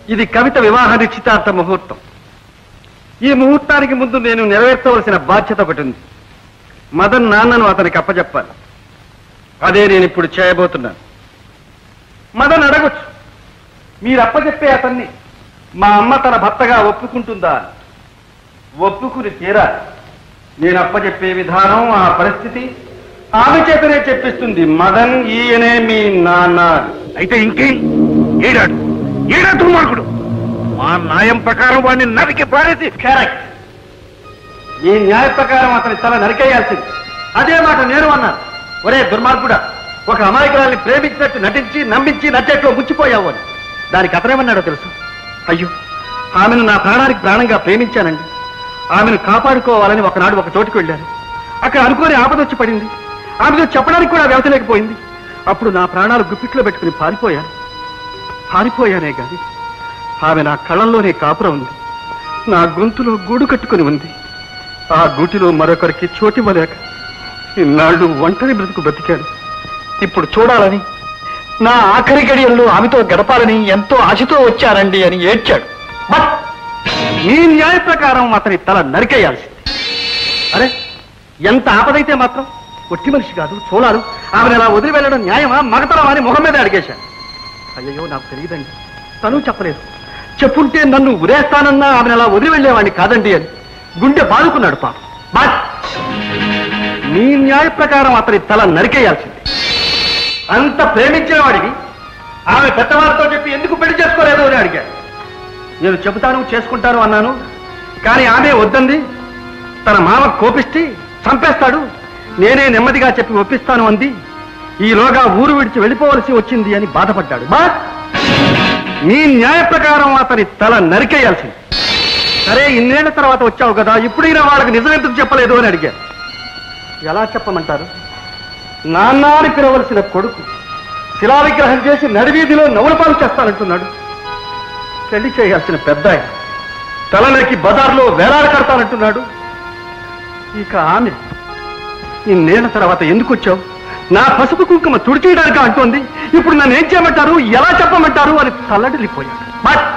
ఇది కవిత వివాహ నిశ్చితార్థ ముహూర్తం. ఈ ముహూర్తానికి ముందు నేను నెరవేర్చవలసిన బాధ్యత ఒకటి ఉంది. మదన్ నాన్నను అతనికి అప్పచెప్పాలి. అదే నేను ఇప్పుడు చేయబోతున్నాను. మదన్ అడగొచ్చు, మీరు అప్పచెప్పే అతన్ని మా అమ్మ తన భర్తగా ఒప్పుకుంటుందా? ఒప్పుకుని తీరాలి. నేను అప్పచెప్పే విధానం, ఆ పరిస్థితి ఆమె చేతనే చెప్పిస్తుంది. మదన్ ఈయనే మీ నాన్న. అయితే ఇంకేం? ఏడాడు దుర్మార్గుడు. మా న్యాయం ప్రకారం వాడిని నరికి పారేసి. కరెక్ట్. ఈ న్యాయ ప్రకారం అతని తల నరికేయాల్సింది. అదే మాట నేను అన్నాను. ఒరే దుర్మార్గుడా, ఒక అమాయకురాల్ని ప్రేమించినట్టు నటించి నమ్మించి నచ్చేట్లో ముచ్చిపోయావు అని. దానికి అతనేమన్నాడో తెలుసు? అయ్యో, ఆమెను నా ప్రాణానికి ప్రాణంగా ప్రేమించానండి. ఆమెను కాపాడుకోవాలని ఒకనాడు ఒక చోటుకు వెళ్ళాను. అక్కడ అనుకోని ఆపదొచ్చి పడింది. ఆమెతో చెప్పడానికి కూడా వెళ్తలేకపోయింది. అప్పుడు నా ప్రాణాలు గుప్పిట్లో పెట్టుకుని పారిపోయానే గాని ఆమె నా కళ్ళల్లోనే కాపురం ఉంది. నా గొంతులో గూడు కట్టుకుని ఉంది. ఆ గూటిలో మరొకరికి చోటివ్వలేక ఇన్నాళ్ళు ఒంటరి బ్రతికాను. ఇప్పుడు చూడాలని, నా ఆఖరి గడియల్లో ఆమెతో గడపాలని ఎంతో ఆశతో వచ్చానండి అని ఏడ్చాడు. బట్ ఈ న్యాయ ప్రకారం అతని తల నరికేయాల్సింది. అరే, ఎంత ఆపదైతే మాత్రం ఒట్టి మనిషి కాదు, చూడాలి. ఆమెను అలా వదిలి వెళ్ళడం న్యాయమా, మగతలమా అని మొహం మీద అడిగేశాను. అయ్యో, నాకు తెలియదండి, తను చెప్పలేదు. చెప్పుంటే నన్ను ఉరేస్తానన్నా ఆమెను అలా వదిలి వెళ్ళేవాడిని కాదండి అని గుండె బాదుకున్నాడు పాపం. బట్ నీ న్యాయ ప్రకారం అతని తల నరికేయాల్సింది. అంత ప్రేమించిన వాడివి ఆమె పెద్దవారితో చెప్పి ఎందుకు పెళ్లి చేసుకోలేదు అని అడిగాడు. నేను చెబుతాను, చేసుకుంటాను అన్నాను. కానీ ఆమె వద్దంది. తన మామ కోపిస్తే చంపేస్తాడు, నేనే నెమ్మదిగా చెప్పి ఒప్పిస్తాను అంది. ఈలోగా ఊరు విడిచి వెళ్ళిపోవలసి వచ్చింది అని బాధపడ్డాడు. బట్ నీ న్యాయ ప్రకారం అతని తల నరికేయాల్సింది. సరే, ఇన్నేళ్ల తర్వాత వచ్చావు కదా, ఇప్పుడైనా వాళ్ళకి నిజం ఎందుకు చెప్పలేదు అని అడిగారు. ఎలా చెప్పమంటారు? నాన్న అని పిలవలసిన కొడుకు శిలా విగ్రహం చేసి నడివీధిలో నవ్వులపాలు చేస్తానంటున్నాడు. పెళ్లి చేయాల్సిన పెద్ద ఆయన తల నరికి బజార్లో వేలాడ కడతానంటున్నాడు. ఇక ఆమె ఇన్నేళ్ల తర్వాత ఎందుకు వచ్చావు, నా పసుపు కుంకుమ తుడిచేయడానికి అంటోంది. ఇప్పుడు నన్ను ఏం చేయమంటారు, ఎలా చెప్పమంటారు అని తల్లడిల్లిపోయాడు. బట్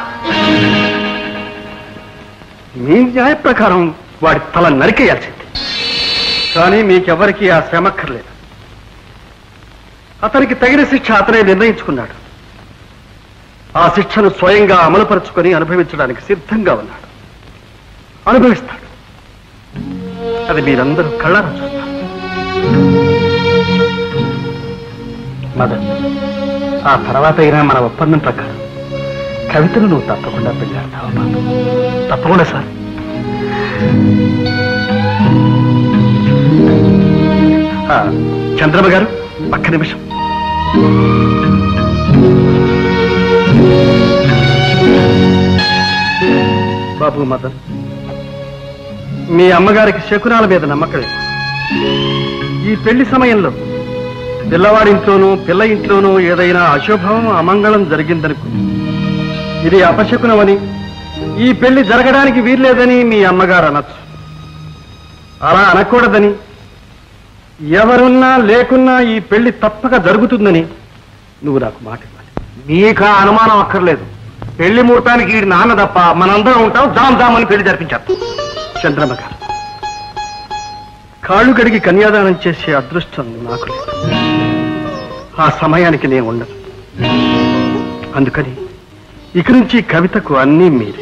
మీ న్యాయ ప్రకారం వాడి తల నరికేయాల్సింది. కానీ మీకెవరికి ఆ శ్రమక్కర్లేదు. అతనికి తగిన శిక్ష అతనే నిర్ణయించుకున్నాడు. ఆ శిక్షను స్వయంగా అమలుపరుచుకొని అనుభవించడానికి సిద్ధంగా ఉన్నాడు. అనుభవిస్తాడు. అది మీరందరూ కళ్ళారా చూస్తారు. మదన్, ఆ తర్వాత అయినా మన ఒప్పందం ప్రకారం కవితను నువ్వు తప్పకుండా పెళ్ళాడతావు బాబు. తప్పకుండా సార్. చంద్రమ్మ గారు, ఒక్క నిమిషం. బాబు మదన్, మీ అమ్మగారికి శకునాల మీద నమ్మకం. ఈ పెళ్లి సమయంలో పిల్లవాడింట్లోనూ పిల్ల ఇంట్లోనూ ఏదైనా అశుభం అమంగళం జరిగిందనుకో, ఇది అపశకునమని, ఈ పెళ్లి జరగడానికి వీల్లేదని మీ అమ్మగారు అనొచ్చు. అలా అనకూడదని, ఎవరున్నా లేకున్నా ఈ పెళ్లి తప్పక జరుగుతుందని నువ్వు నాకు మాట ఇవ్వాలి. నీకు ఆ అనుమానం అక్కర్లేదు. పెళ్లి ముహూర్తానికి ఈ నాన్న తప్ప మనందరం ఉంటాం. జామ్ జామ్ అని పెళ్లి జరిపించారు. చంద్రమ్మ గారు, కాళ్ళు కడిగి కన్యాదానం చేసే అదృష్టం నాకు లేదు. ఆ సమయానికి నేను ఉండను. అందుకని ఇక నుంచి కవితకు అన్నీ మీరే.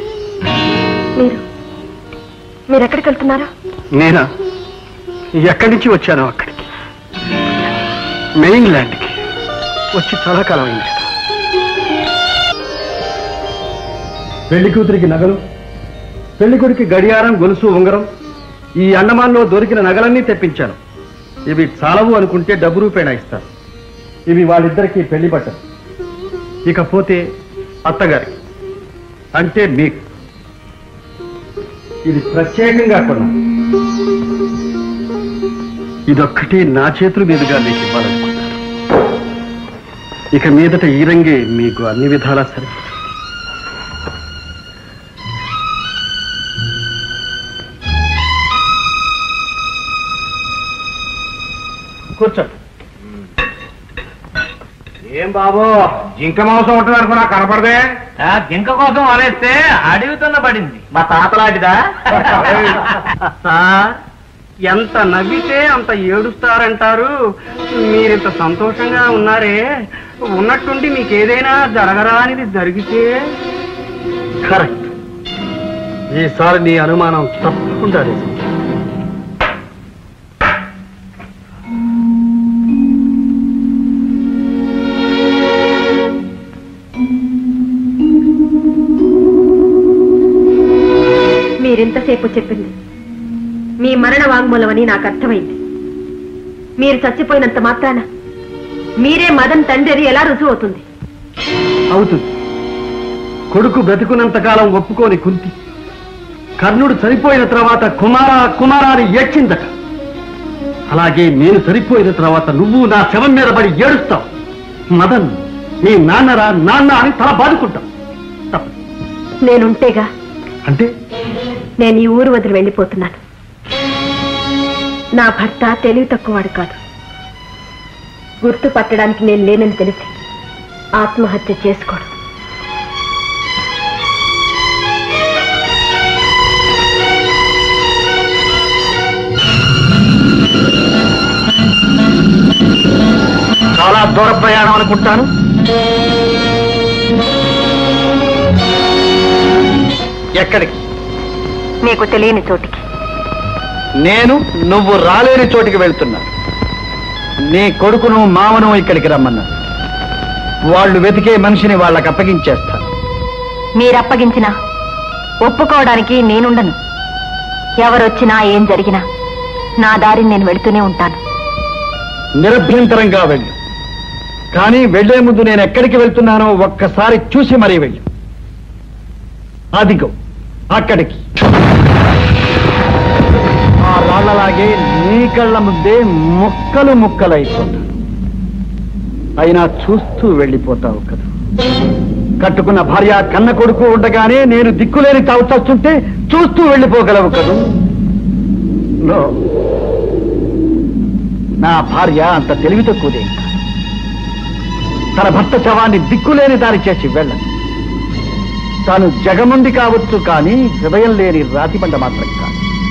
మీరు ఎక్కడికి వెళ్తున్నారా? నేనా? ఎక్కడి నుంచి వచ్చానో అక్కడికి, మెయిన్ ల్యాండ్కి వచ్చి చాలా కాలం అయింది. పెళ్లి కూతురికి నగలు, పెళ్లి కొడుకి గడియారం, గొలుసు, ఉంగరం, ఈ అండమాన్లో దొరికిన నగలన్నీ తెప్పించాను. ఇవి చాలవు అనుకుంటే డబ్బు రూపేణా ఇస్తాను. ఇవి వాళ్ళిద్దరికీ పెళ్లి బట్టలు. ఇకపోతే అత్తగారికి, అంటే మీకు ఇది ప్రత్యేకంగా కొన్నా. ఇదొక్కటి నా చేతుల మీదుగా మీకు ఇవ్వాలనుకున్నాను. ఇక మీదట ఈ రంగే మీకు అన్ని విధాలా సరే. కూర్చోండి. ఏం బాబు జింక మాంసం ఉంటుంది అనుకున్నా కనపడదే జింక కోసం వలేస్తే అడుగుతున్న పడింది మా తాతలాంటిదా సార్ ఎంత నవ్వితే అంత ఏడుస్తారంటారు. మీరింత సంతోషంగా ఉన్నారే, ఉన్నట్టుండి మీకేదైనా జరగరానిది జరిగితే? కరెక్ట్. ఈసారి నీ అనుమానం తప్పకుండా మీరింతసేపు చెప్పింది మీ మరణ వాంగ్మూలమని నాకు అర్థమైంది. మీరు చచ్చిపోయినంత మాత్రాన మీరే మదన్ తండ్రి ఎలా రుజువు అవుతుంది? అవుతుంది. కొడుకు బ్రతికున్నంతకాలం ఒప్పుకోని కుంతి కర్ణుడు చనిపోయిన తర్వాత కుమారా కుమారా అని ఏడ్చిందట. అలాగే నేను చనిపోయిన తర్వాత నువ్వు నా శవం మీద పడి ఏడుస్తావు. మదన్ నీ నాన్నరా నాన్న అని తల బాదుకుంటావు. నేనుంటేగా. అంటే నేను ఈ ఊరు వదిలి వెళ్ళిపోతున్నాను. నా భర్త తెలివి తక్కువవాడు కాదు. గుర్తు పట్టడానికి నేను లేనని తెలిసి ఆత్మహత్య చేసుకోడు. చాలా దూర ప్రయాణం అనుకుంటాను. ఎక్కడికి? నీకు తెలియని చోటికి. నేను నువ్వు రాలేని చోటికి వెళ్తున్నా. నీ కొడుకును మామను ఇక్కడికి రమ్మన్నా. వాళ్ళు వెతికే మనిషిని వాళ్ళకి అప్పగించేస్తాను. మీరప్పగించినా ఒప్పుకోవడానికి నేనుండను. ఎవరొచ్చినా ఏం జరిగినా నా దారిని నేను వెళుతూనే ఉంటాను. నిరభ్యంతరంగా వెళ్ళు. కానీ వెళ్లే ముందు నేను ఎక్కడికి వెళ్తున్నానో ఒక్కసారి చూసి మరీ వెళ్ళు. అదిగో అక్కడికి. ఆ రాళ్లలాగే నీ కళ్ళ ముందే ముక్కలు ముక్కలైపోతాను. అయినా చూస్తూ వెళ్ళిపోతావు కదా. కట్టుకున్న భార్య కన్న కొడుకు ఉండగానే నేను దిక్కులేని తావు చస్తుంటే చూస్తూ వెళ్ళిపోగలవు కదూ. నా భార్య అంత తెలివి తక్కువదేం కాదు. తన భర్త శవాన్ని దిక్కులేని దారి చేసి వెళ్ళదు. తాను జగముండి కావచ్చు, కానీ హృదయం లేని రాతిబండ మాత్రం కాదు.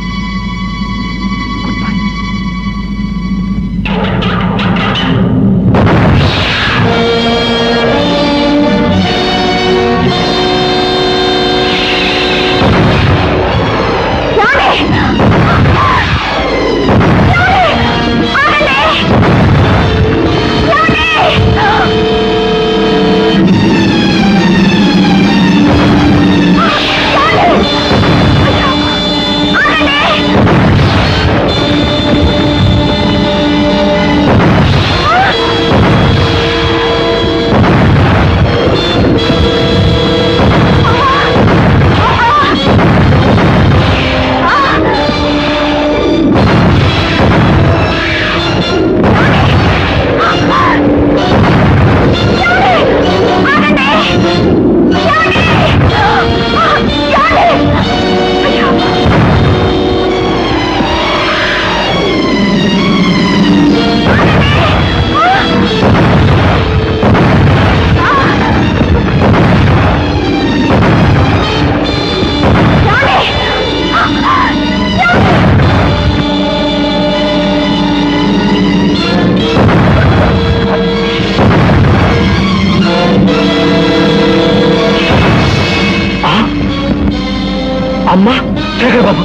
అమ్మా శేఖర్ బాబు,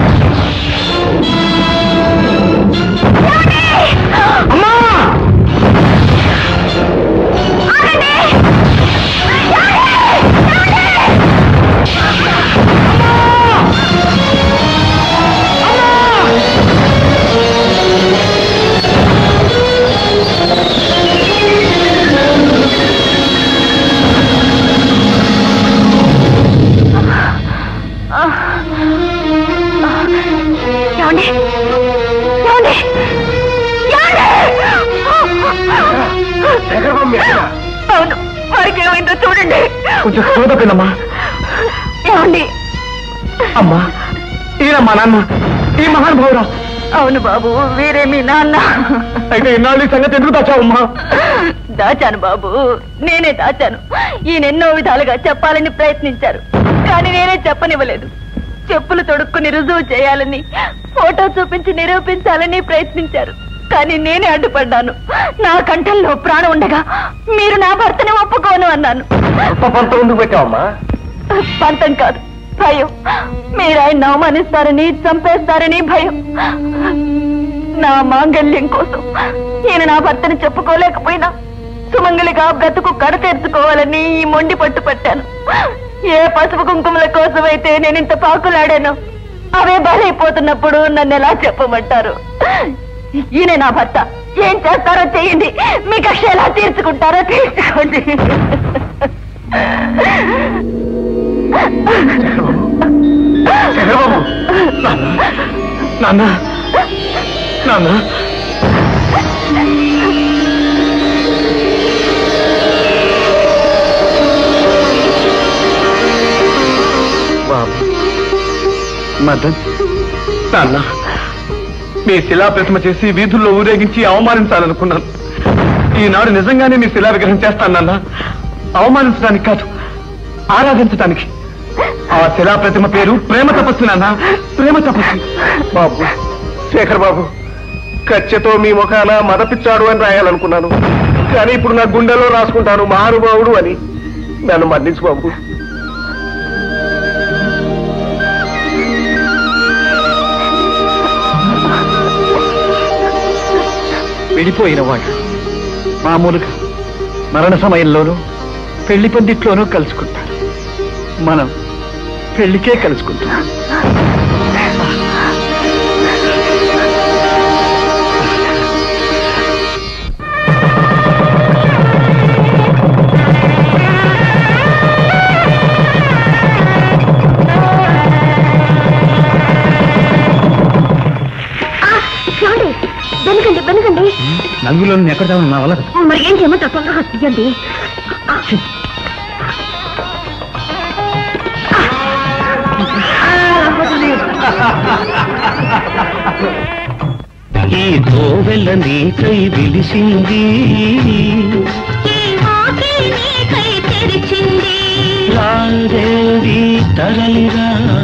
అమ్మా అవును, వారికి ఏమైందో చూడండి. కొంచెం చూడపిల్లమ్మా. ఏమండి? అమ్మా ఈయన మా నాన్న, ఈ మహానుభావురా అవును బాబు, వీరే మీ నాన్న. అయితే ఇన్నాళ్ళు ఈ సంగతి ఎందుకు దాచావమ్మా? దాచాను బాబు, నేనే దాచాను. ఈయనెన్నో విధాలుగా చెప్పాలని ప్రయత్నించారు, కానీ నేనే చెప్పనివ్వలేదు. చెప్పులు తొడుక్కుని రుజువు చేయాలని, ఫోటో చూపించి నిరూపించాలని ప్రయత్నించారు, కానీ నేనే అడ్డుపడ్డాను. నా కంఠంలో ప్రాణం ఉండగా మీరు నా భర్తని ఒప్పుకోను అన్నాను. పంతం ఎందుకు పెట్టావమ్మా? పంతం కాదు, భయం. మీరు ఆయన అవమానిస్తారని, చంపేస్తారని భయం. నా మాంగళ్యం కోసం ఈయన నా భర్తని చెప్పుకోలేకపోయినా సుమంగలిగా బ్రతుకు కడతీర్చుకోవాలని ఈ మొండి పట్టు పట్టాను. ఏ పసుపు కుంకుమల కోసమైతే నేను ఇంత పాకులాడాను, అవే బలైపోతున్నప్పుడు నన్ను ఎలా చెప్పమంటారు? ఈయన నా భర్త, ఏం చేస్తారో చేయండి, మీ కక్ష ఎలా తీర్చుకుంటారో తీర్చుకోండి. నాన్న, నాన్న, బాబు, మదన్, నాన్న, మీ శిలా ప్రతిమ చేసి వీధుల్లో ఊరేగించి అవమానించాలనుకున్నాను. ఈనాడు నిజంగానే మీ శిలా విగ్రహం చేస్తాను నాన్న. అవమానించడానికి కాదు, ఆరాధించడానికి. ఆ శిలా ప్రతిమ పేరు ప్రేమ తపస్సు నాన్న, ప్రేమ తపస్సు. బాబు, శేఖర్ బాబు, కచ్చెతో మీ ముఖాన మదపిచ్చాడు అని రాయాలనుకున్నాను, కానీ ఇప్పుడు నా గుండెలో రాసుకుంటాను మహానుభావుడు అని. నన్ను మన్నించు బాబు. విడిపోయిన వాడు మామూలుగా మరణ సమయంలోనూ పెళ్లి పందిట్లోనూ కలుసుకుంటారు. మనం పెళ్లికే కలుసుకుంటాం. వెనకండి, వెనకండి. నలుగులో ఎక్కడ నా వల్ల మరి ఏం చేయమంటారు? తొందరగా తీయండి. ఈ కోవెల నీకై విలిసింది, తెరిచింది, తరలిరా